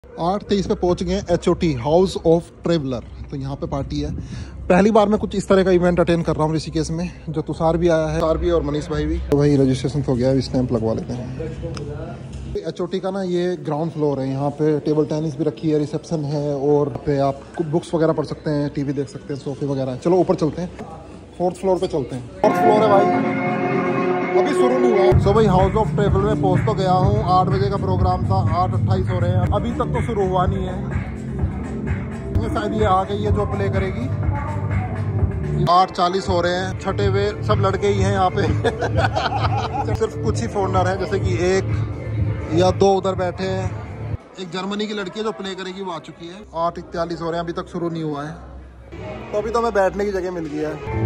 8:23 पे पहुंच गए HOT हाउस ऑफ ट्रेवलर। तो यहाँ पे पार्टी है। पहली बार मैं कुछ इस तरह का इवेंट अटेंड कर रहा हूँ ऋषिकेश में। जो तुषार भी आया है, तुषार भी और मनीष भाई भी। तो भाई रजिस्ट्रेशन हो गया है, स्टैंप लगवा लेते हैं। HOT का ना ये ग्राउंड फ्लोर है। यहाँ पे टेबल टेनिस भी रखी है, रिसेप्शन है और पे आप बुक्स वगैरह पढ़ सकते हैं, टीवी देख सकते हैं, सोफे वगैरह। चलो ऊपर चलते हैं, 4th फ्लोर पे चलते हैं। 4th फ्लोर है भाई, अभी शुरू नहीं हुआ। सो भाई हाउस ऑफ ट्रेवल में पहुंच तो गया हूँ। 8 बजे का प्रोग्राम था, 8:28 हो रहे हैं, अभी तक तो शुरू हुआ नहीं है। शायद ये आ गई है जो प्ले करेगी। 8:40 हो रहे हैं। छठे हुए सब लड़के ही हैं यहाँ पे। सिर्फ कुछ ही फॉरनर हैं, जैसे कि 1 या 2 उधर बैठे हैं। एक जर्मनी की लड़की है जो प्ले करेगी, वो आ चुकी है। 8:41 हो रहे हैं, अभी तक शुरू नहीं हुआ है। तो अभी तो हमें बैठने की जगह मिल गई है।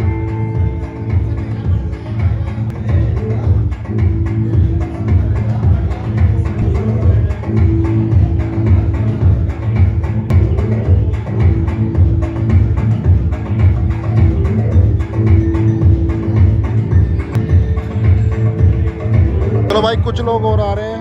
चलो भाई, कुछ लोग और आ रहे हैं।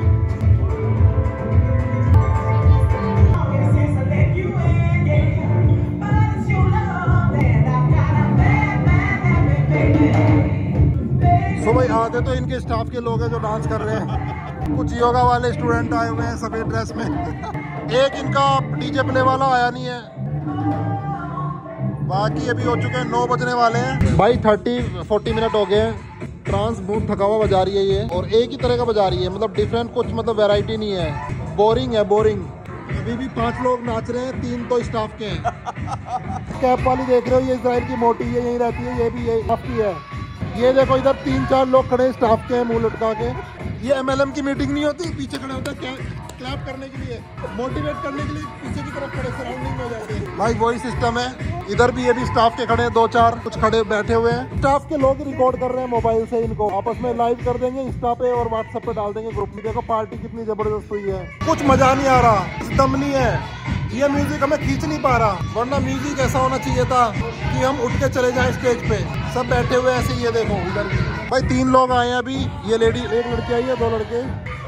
सो भाई आधे तो इनके स्टाफ के लोग हैं जो डांस कर रहे हैं। कुछ योगा वाले स्टूडेंट आए हुए हैं सफेद ड्रेस में। एक इनका डीजे प्ले वाला आया नहीं है। बाकी अभी हो चुके हैं 9 बजने वाले हैं। भाई 30-40 मिनट हो गए हैं। ट्रांस बहुत थका हुआ बजा रही है ये, और एक ही तरह का बजा रही है, मतलब डिफरेंट कुछ, मतलब वैरायटी नहीं है। बोरिंग है, बोरिंग। अभी भी 5 लोग नाच रहे हैं, 3 तो स्टाफ के हैं। कैप वाली देख रहे हो, ये इजराइल की मोटी है, यहीं रहती है। ये भी यही स्टाफ की है। ये देखो इधर 3-4 लोग खड़े स्टाफ के हैं, मुंह लटका के। ये MLM की मीटिंग नहीं होती, पीछे खड़े होते हैं क्लैप करने के लिए, मोटिवेट करने के लिए पीछे की तरफ खड़े सराउंडिंग में जाते हैं। भाई वही सिस्टम है। इधर भी ये भी स्टाफ के खड़े 2-4 कुछ खड़े बैठे हुए हैं। स्टाफ के लोग रिकॉर्ड कर रहे हैं मोबाइल से, इनको आपस में लाइव कर देंगे इंस्टा पे और व्हाट्सएप पे डाल देंगे ग्रुप में। देखो पार्टी कितनी जबरदस्त हुई है। कुछ मजा नहीं आ रहा, दम नहीं है। ये म्यूजिक हमें खींच नहीं पा रहा, वरना म्यूजिक ऐसा होना चाहिए था कि हम उठ के चले जाएं स्टेज पे। सब बैठे हुए ऐसे, ये देखो इधर भी। भाई 3 लोग आए हैं अभी। ये लेडी, एक लड़की आई है, 2 लड़के।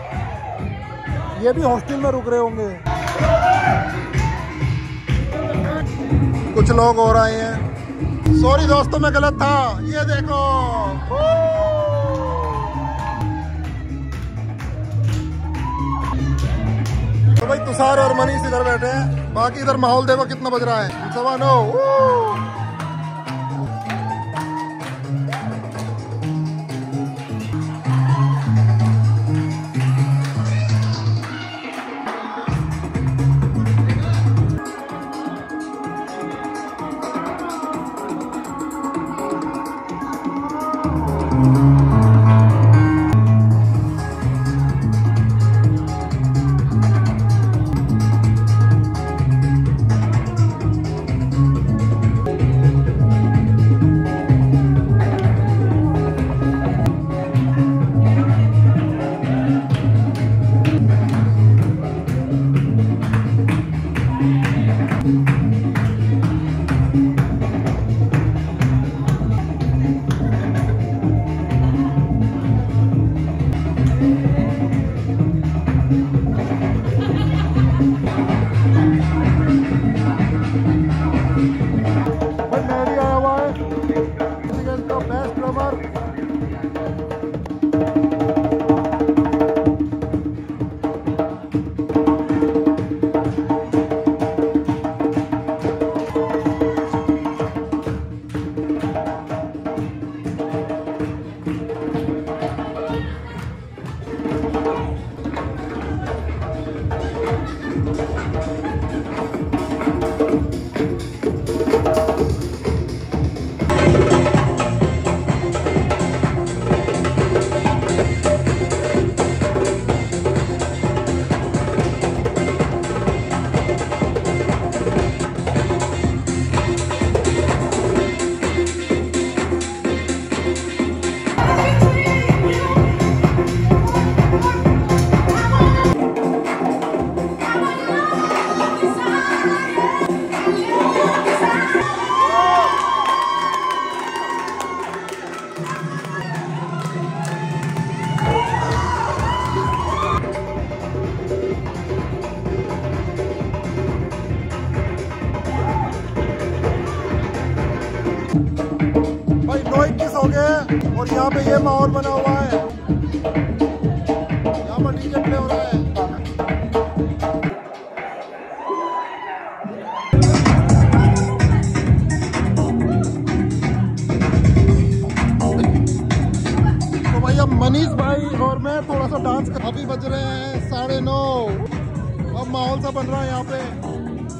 ये भी हॉस्टल में रुक रहे होंगे। कुछ लोग और आए हैं। सॉरी दोस्तों, मैं गलत था। ये देखो, तो भाई तुषार और मनीष इधर बैठे हैं। बाकी इधर माहौल देखो कितना बज रहा है। 9:15। सो गए और यहाँ पे ये माहौल बना हुआ है, यहाँ पर डीजे प्ले हो रहा है। तो भाई अब मनीष भाई और मैं थोड़ा सा डांस कर, अभी बज रहे हैं 9:30। अब माहौल सा बन रहा है यहाँ पे।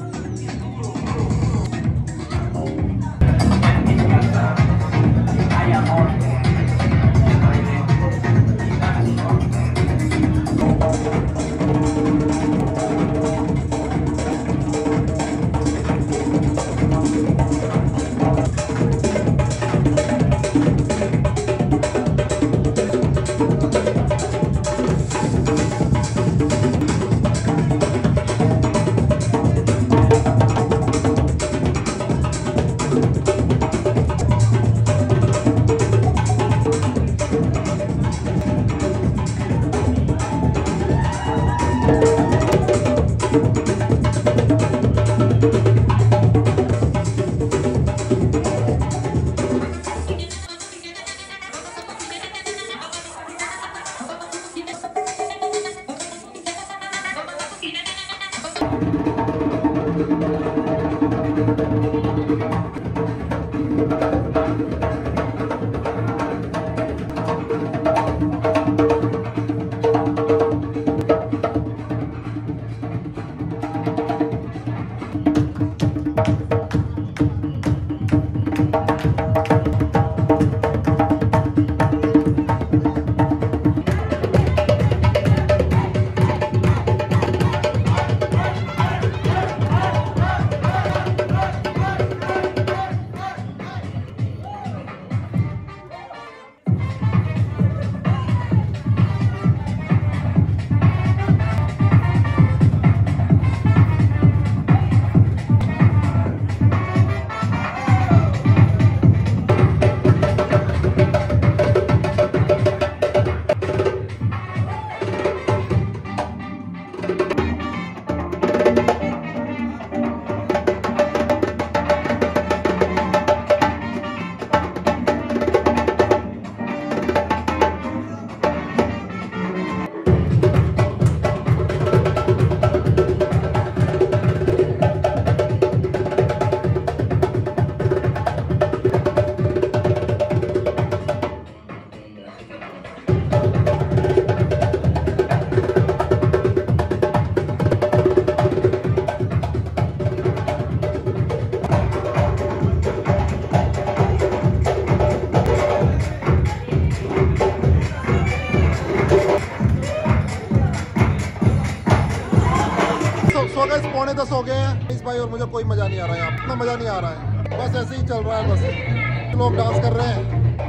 पौने 10 हो गए हैं इस भाई और मुझे कोई मजा नहीं आ रहा है, इतना मजा नहीं आ रहा है, बस ऐसे ही चल रहा है। बस लोग डांस कर रहे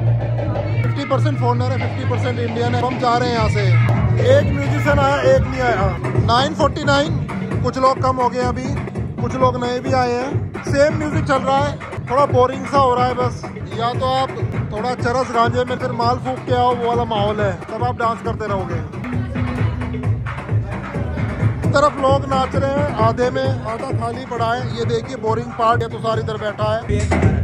हैं, 50% फॉरेनर है 50% इंडियन है। हम जा रहे हैं यहाँ से। एक म्यूजिशियन आया, एक नहीं आया। 9:49, कुछ लोग कम हो गए अभी, कुछ लोग नए भी आए हैं। सेम म्यूजिक चल रहा है, थोड़ा बोरिंग सा हो रहा है बस। या तो आप थोड़ा चरस गांजे में फिर माल फूक के आओ, वो वाला माहौल है, तब आप डांस करते रहोगे। तरफ लोग नाच रहे हैं, आधे में आधा खाली पड़ा है। ये देखिए बोरिंग पार्ट है, तो सारी इधर बैठा है।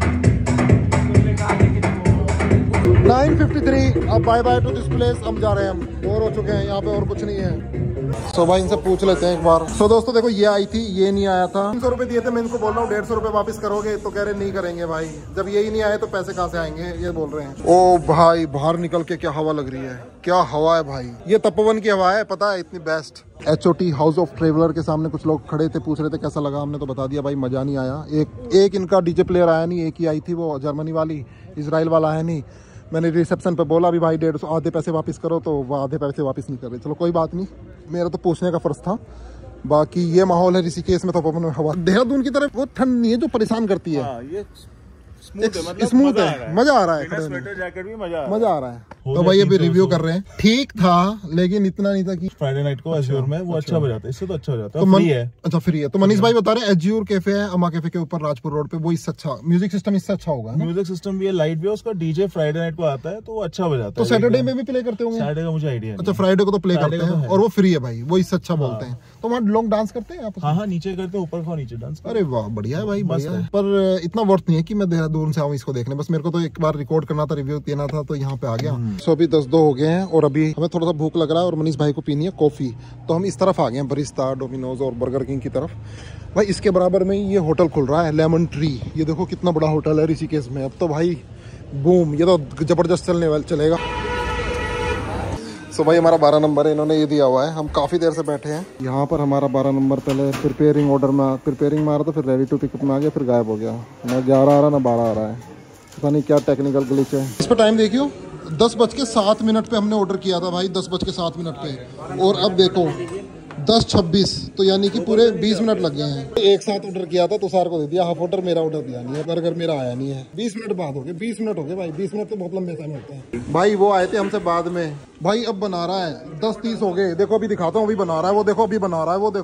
9:53, अब bye bye to this place. हम जा रहे हैं, हम बोर हो चुके हैं यहाँ पे, और कुछ नहीं है। सो भाई इनसे पूछ लेते हैं एक बार। सो दोस्तों देखो, ये आई थी, ये नहीं आया था। 300 रुपए दिए थे, मैं इनको बोल रहा हूँ 150 रुपए वापस करोगे, तो कह रहे नहीं करेंगे भाई, जब यही नहीं आए तो पैसे कहाँ से आएंगे, ये बोल रहे हैं। ओ भाई बाहर निकल के क्या हवा लग रही है, क्या हवा है भाई, ये तपोवन की हवा है, पता है इतनी best. HOT house of traveller के सामने कुछ लोग खड़े थे, पूछ रहे थे कैसा लगा, हमने तो बता दिया भाई मजा नहीं आया। एक इनका डीजे प्लेयर आया नहीं, एक ही आई थी, वो जर्मनी वाली, इजराइल वाला है नहीं। मैंने रिसेप्शन पे बोला भी भाई 150 आधे पैसे वापस करो, तो वो आधे पैसे वापस नहीं कर रहे। चलो कोई बात नहीं, मेरा तो पूछने का फर्ज था। बाकी ये माहौल है ऋषिकेश में, तो अपन हवा देहरादून की तरफ वो ठंड नहीं है जो परेशान करती है। ये स्मूथ है, स्मूथ है, मजा आ रहा है, स्वेटर जैकेट भी मजा आ रहा है। तो भाई अभी रिव्यू कर रहे हैं। ठीक था लेकिन इतना नहीं था कि फ्राइडे नाइट को एज्योर में वो अच्छा बजाता है, इससे तो अच्छा हो जाता है। तो फ्री है। अच्छा फ्री है। तो मनीष भाई बता रहे हैं एज्योर कैफे है अमा कैफे के ऊपर राजपुर रोड पे, वो इससे अच्छा म्यूजिक सिस्टम इससे अच्छा होगा। म्यूजिक सिस्टम भी है, लाइट भी है, उसका डीजे फ्राइडे नाइट को आता है तो वो अच्छा बजाता है। तो सैटरडे में भी प्ले करते होंगे? सैटरडे का मुझे आइडिया। अच्छा फ्राइडे को तो प्ले करते हैं और वो फ्री है भाई, वो इससे अच्छा बोलते हैं। तो वहाँ लोग डांस करते हैं? हाँ नीचे करते हैं, ऊपर खाओ नीचे डांस। अरे वाह बढ़िया है भाई, बढ़िया है। पर इतना वर्थ नहीं है कि मैं देहरादून से आऊँ इसको देखने, बस मेरे को तो एक बार रिकॉर्ड करना था, रिव्यू देना था, तो यहाँ पे आ गया। सो अभी 10-2 हो गए हैं और अभी हमें थोड़ा सा भूख लग रहा है और मनीष भाई को पीनी है कॉफी, तो हम इस तरफ आ गए हैं, बरिस्ता, डोमिनोज और बर्गर किंग की तरफ। भाई इसके बराबर में ये होटल खुल रहा है लेमन ट्री, ये देखो कितना बड़ा होटल है ऋषिकेश में। अब तो भाई बूम, ये तो जबरदस्त चलने वाला चलेगा। सो भाई हमारा 12 नंबर है, इन्होंने ये दिया हुआ है, हम काफ़ी देर से बैठे हैं यहाँ पर। हमारा 12 नंबर पहले प्रिपेयरिंग ऑर्डर में प्रिपेयरिंग में आ रहा था, फिर रेडी टू पिकअप में आ गया, फिर गायब हो गया। ना 11 आ रहा ना 12 आ रहा है, पता नहीं क्या टेक्निकल ग्लिच है। इस पर टाइम देखियो 10:07 पे हमने ऑर्डर किया था भाई, 10:07 पे, और अब देखो 10:26, तो यानी कि पूरे 20 मिनट लग गए हैं। एक साथ ऑर्डर किया था, तुषार को दे दिया हाफ ऑर्डर, मेरा ऑर्डर दिया नहीं है, बर्गर मेरा आया नहीं है। 20 मिनट बाद हो गए, 20 मिनट हो गए भाई, 20 मिनट तो बहुत लंबे टाइम होता है भाई। वो आए थे हमसे बाद में भाई, अब बना रहा है 10:30 हो गए। देखो अभी दिखाता हूँ, अभी बना रहा है, वो देखो अभी बना रहा है, वो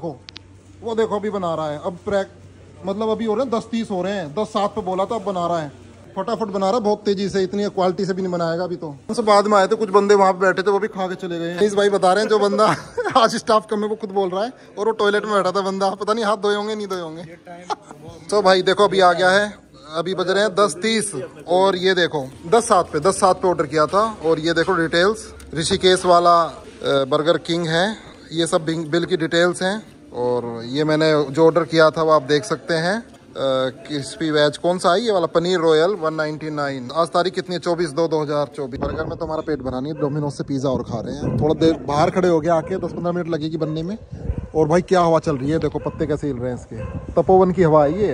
देखो अभी बना रहा है। अब मतलब अभी हो रहे हैं 10:30 हो रहे हैं, 10:07 पे बोला था, अब बना रहा है, फटाफट बना रहा है बहुत तेजी से, इतनी क्वालिटी से भी नहीं बनाएगा अभी। तो उनसे बाद में आए थे कुछ बंदे, वहां पे बैठे थे, वो भी खा के चले गए। इस भाई बता रहे हैं जो बंदा आज स्टाफ कम है वो खुद बोल रहा है, और वो टॉयलेट में बैठा था बंदा, पता नहीं हाथ धोए होंगे नहीं धोए होंगे। तो भाई देखो अभी आ गया है, अभी बज रहे हैं 10:30 और ये देखो 10:07 पे ऑर्डर किया था। और ये देखो डिटेल्स, ऋषिकेश वाला बर्गर किंग है, ये सब बिल की डिटेल्स हैं। और ये मैंने जो ऑर्डर किया था वो आप देख सकते हैं, क्रिस्पी वेज कौन सा है, ये वाला पनीर रॉयल 199। आज तारीख कितनी है? 24/2/2024। बर्गर में तो हमारा पेट भरा नहीं है, डोमिनोज से पिज्जा और खा रहे हैं। थोड़ा देर बाहर खड़े हो गए आके, 10-15 मिनट लगेगी बनने में। और भाई क्या हवा चल रही है, देखो पत्ते कैसे हिल रहे हैं इसके, तपोवन की हवा है ये,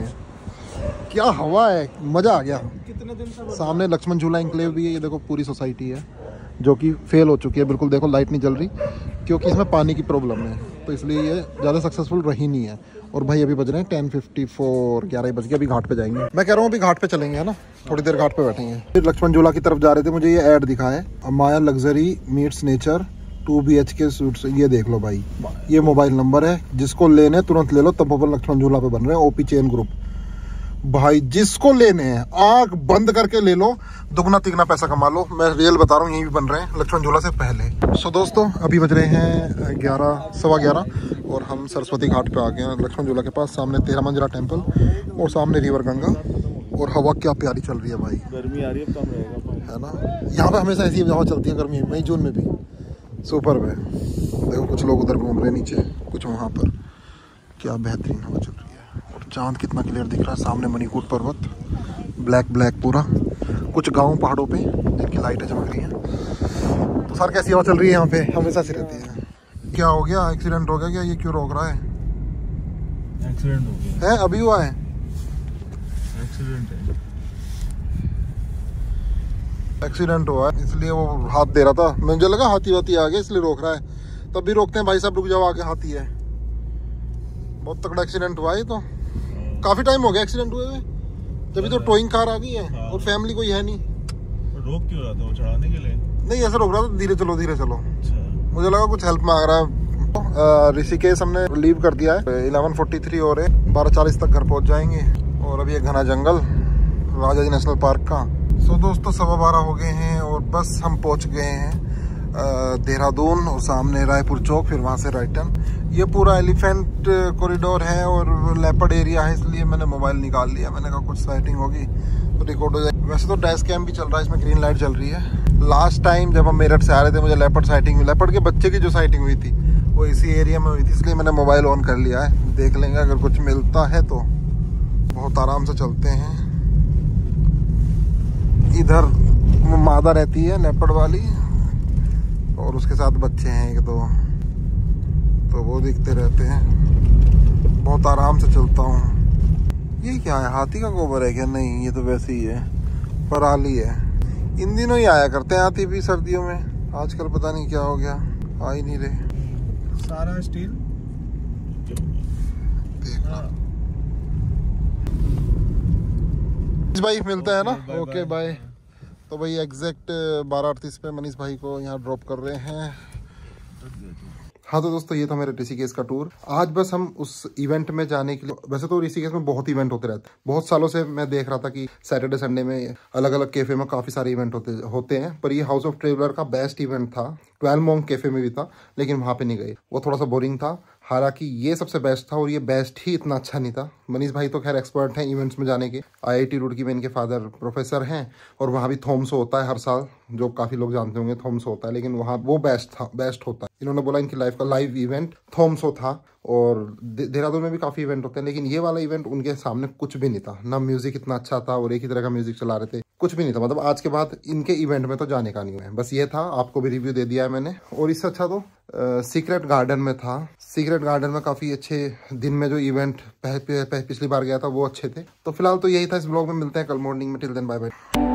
क्या हवा है, मजा आ गया। कितने दिन से सामने लक्ष्मण झूला इंक्लेव भी है, ये देखो पूरी सोसाइटी है जो कि फेल हो चुकी है बिल्कुल। देखो लाइट नहीं जल रही क्योंकि इसमें पानी की प्रॉब्लम है, तो इसलिए ये ज़्यादा सक्सेसफुल रही नहीं है। और भाई अभी बज रहे हैं 10:54, 11 बज गए, अभी घाट पे जाएंगे। मैं कह रहा हूँ अभी घाट पे चलेंगे, है ना, थोड़ी देर घाट पे बैठेंगे। फिर लक्ष्मण झूला की तरफ जा रहे थे, मुझे ये ऐड दिखा है, Maya luxury meets nature 2 BHK suites. ये देख लो भाई, ये मोबाइल नंबर है, जिसको लेने तुरंत ले लो। तपोवन लक्ष्मण झूला पे बन रहे हैं, OP चेन ग्रुप भाई, जिसको लेने हैं आंख बंद करके ले लो, दुगना तिगना पैसा कमा लो। मैं रियल बता रहा हूँ, यही भी बन रहे हैं लक्ष्मण झूला से पहले। सो दोस्तों अभी बज रहे हैं 11, 11:15 और हम सरस्वती घाट पे आ गए हैं, लक्ष्मण झूला के पास। सामने 13 मंजिला टेम्पल और सामने रिवर गंगा, और हवा क्या प्यारी चल रही है भाई। गर्मी आ रही है, कम रहेगा है ना, यहाँ पे हमेशा ऐसी हवा चलती है गर्मी, मई जून में भी। सुपर है, देखो कुछ लोग उधर घूम रहे हैं नीचे, कुछ वहाँ पर, क्या बेहतरीन हवा चल रही है। और चांद कितना क्लियर दिख रहा है, सामने मणिकूट पर्वत, ब्लैक पूरा, कुछ गांव पहाड़ों पे जिनकी लाइटें चमक रही हैं। तो सर कैसी हवा चल रही है यहाँ पे, हमेशा से रहती है। क्या हो गया, एक्सीडेंट हो गया क्या? ये क्यों रोक रहा है? एक्सीडेंट हो गया है, अभी हुआ है एक्सीडेंट है। एक्सीडेंट हुआ है इसलिए वो हाथ दे रहा था, मुझे लगा हाथी वाथी आ गया इसलिए रोक रहा है। तब भी रोकते हैं भाई साहब, रुक जाओ आगे हाथी है। बहुत तगड़ा एक्सीडेंट हुआ है, तो काफी टाइम हो गया एक्सीडेंट हुए हुए, तभी तो टोइंग कार आ गई है और फैमिली कोई है नहीं। रोक क्यों रहा था वो, चढ़ाने के लिए? नहीं ऐसे रोक रहा था, धीरे चलो धीरे चलो। मुझे लगा कुछ हेल्प मांग रहा है। ऋषिकेश हमने लीव कर दिया है, 11:43 हो रहे, 12:40 तक घर पहुंच जाएंगे। और अभी एक घना जंगल राजा जी नेशनल पार्क का। सो दोस्तों 12:15 हो गए हैं और बस हम पहुंच गए हैं देहरादून, और सामने रायपुर चौक, फिर वहां से राइट टर्न। ये पूरा एलिफेंट कॉरिडोर है और लेपर्ड एरिया है, इसलिए मैंने मोबाइल निकाल लिया। मैंने कहा कुछ साइटिंग होगी तो रिकॉर्ड हो जाए। वैसे तो डैश कैम भी चल रहा है, इसमें ग्रीन लाइट चल रही है। लास्ट टाइम जब हम मेरठ से आ रहे थे, मुझे लेपर्ड साइटिंग, लेपर्ड के बच्चे की जो साइटिंग हुई थी वो इसी एरिया में हुई थी, इसलिए मैंने मोबाइल ऑन कर लिया है। देख लेंगे अगर कुछ मिलता है तो। बहुत आराम से चलते हैं। इधर मादा रहती है लेपर्ड वाली, और उसके साथ बच्चे हैं एक दो, तो वो दिखते रहते हैं। बहुत आराम से चलता हूँ। ये क्या है, हाथी का गोबर है क्या? नहीं, ये तो वैसे ही है, पराली है। इन दिनों ही आया करते हैं हाथी भी सर्दियों में, आजकल पता नहीं क्या हो गया, आ ही नहीं रहे। सारा स्टील देखना भाई, मिलता है ना। Okay bye. तो भाई एग्जैक्ट 12:38 पे मनीष भाई को यहाँ ड्रॉप कर रहे हैं। हाँ तो दोस्तों ये था मेरे ऋषिकेश का टूर। आज बस हम उस इवेंट में जाने के लिए, वैसे तो ऋषिकेश में बहुत इवेंट होते रहते हैं, बहुत सालों से मैं देख रहा था कि सैटरडे संडे में अलग अलग कैफे में काफी सारे इवेंट होते हैं, पर ये हाउस ऑफ ट्रेवलर का बेस्ट इवेंट था। 12 मॉन्क कैफे में भी था, लेकिन वहां पे नहीं गए, वो थोड़ा सा बोरिंग था। हालांकि ये सबसे बेस्ट था, और ये बेस्ट ही इतना अच्छा नहीं था। मनीष भाई तो खैर एक्सपर्ट हैं इवेंट्स में जाने के, IIT रुड़की में इनके फादर प्रोफेसर हैं, और वहाँ भी थोम्सो होता है हर साल, जो काफी लोग जानते होंगे थोम्सो होता है, लेकिन वहाँ वो बेस्ट होता है। इन्होंने बोला इनकी लाइफ का लाइव इवेंट थोम्सो था, और देहरादून में भी काफी इवेंट होते हैं, लेकिन ये वाला इवेंट उनके सामने कुछ भी नहीं था। ना म्यूजिक इतना अच्छा था, और एक ही तरह का म्यूजिक चला रहे थे, कुछ भी नहीं था। मतलब आज के बाद इनके इवेंट में तो जाने का नहीं है। बस ये था, आपको भी रिव्यू दे दिया है मैंने। और इससे अच्छा तो सीक्रेट गार्डन में था। सीक्रेट गार्डन में काफी अच्छे, दिन में जो इवेंट पिछली बार गया था वो अच्छे थे। तो फिलहाल तो यही था इस ब्लॉग में। मिलते हैं कल मॉर्निंग में। Till then bye bye.